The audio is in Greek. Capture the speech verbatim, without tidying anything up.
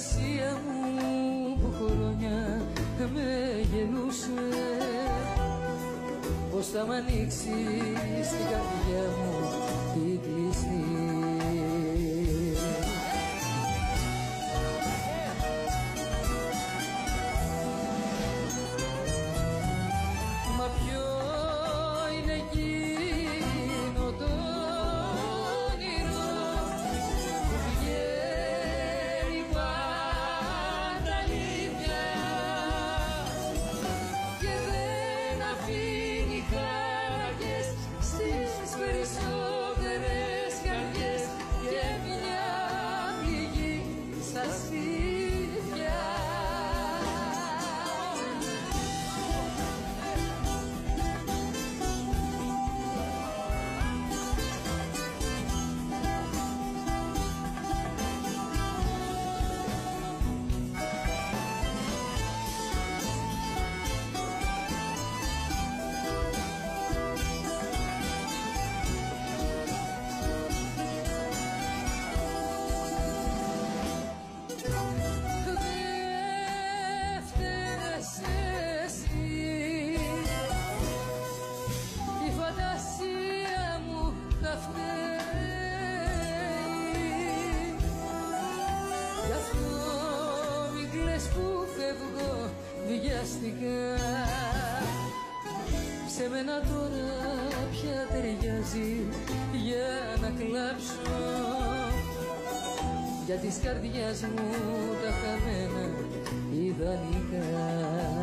φαντασία μου που χρόνια με γελούσε, πως θα μ' ανοίξει στην καρδιά μου την κλειστή. Μα ποιο είναι εκείνο το όνειρο που βγαίνει πάντα αλήθεια και δεν αφήνει χαρακές στις περισσότερες καρδιές και μια πληγή στα στήθια. Βιαστικά σε μένα τώρα πια ταιριάζει για να κλάψω για της καρδιάς μου τα χαμένα ιδανικά.